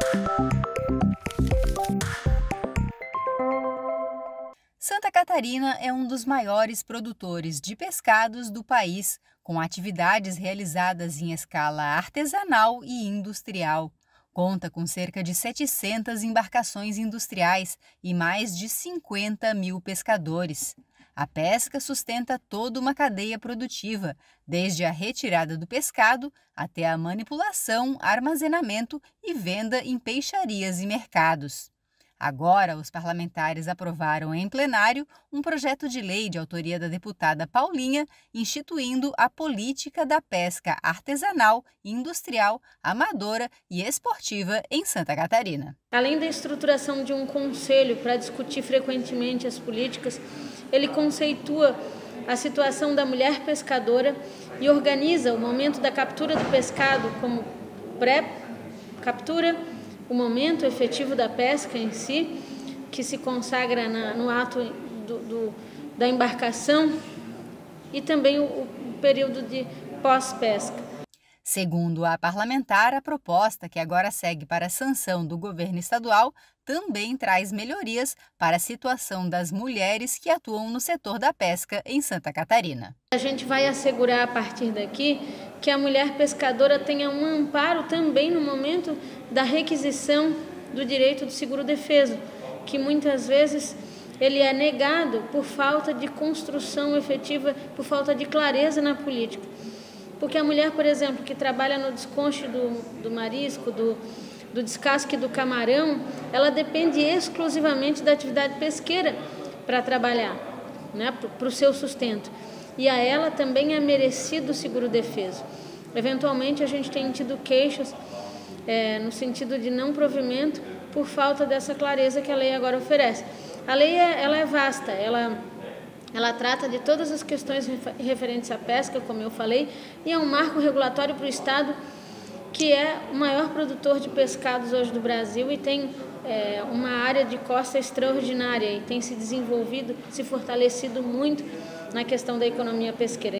Santa Catarina é um dos maiores produtores de pescados do país, com atividades realizadas em escala artesanal e industrial. Conta com cerca de 700 embarcações industriais e mais de 50 mil pescadores. A pesca sustenta toda uma cadeia produtiva, desde a retirada do pescado até a manipulação, armazenamento e venda em peixarias e mercados. Agora, os parlamentares aprovaram em plenário um projeto de lei de autoria da deputada Paulinha, instituindo a política da pesca artesanal, industrial, amadora e esportiva em Santa Catarina. Além da estruturação de um conselho para discutir frequentemente as políticas, ele conceitua a situação da mulher pescadora e organiza o momento da captura do pescado como pré-captura, o momento efetivo da pesca em si, que se consagra no ato da embarcação, e também o período de pós-pesca. Segundo a parlamentar, a proposta, que agora segue para a sanção do governo estadual, também traz melhorias para a situação das mulheres que atuam no setor da pesca em Santa Catarina. A gente vai assegurar a partir daqui que a mulher pescadora tenha um amparo também no momento da requisição do direito do seguro-defeso, que muitas vezes ele é negado por falta de construção efetiva, por falta de clareza na política. Porque a mulher, por exemplo, que trabalha no desconche do marisco, do descasque do camarão, ela depende exclusivamente da atividade pesqueira para trabalhar, né, para o seu sustento. E a ela também é merecido o seguro-defeso. Eventualmente, a gente tem tido queixas no sentido de não provimento por falta dessa clareza que a lei agora oferece. A lei ela é vasta, ela trata de todas as questões referentes à pesca, como eu falei, e é um marco regulatório para o Estado, que é o maior produtor de pescados hoje do Brasil e tem uma área de costa extraordinária e tem se desenvolvido, se fortalecido muito na questão da economia pesqueira.